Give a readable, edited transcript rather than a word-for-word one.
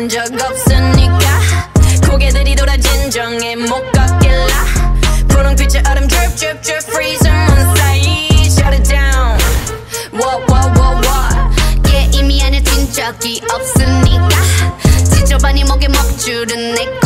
본 적 없으니까 고개들이 돌아 진정해 못 걷길라 분홍빛의 얼음 drip drip drip freeze on side shut it down what yeah 이미 안에 뛴 적이 없으니까 지저분이 목에 먹줄은 내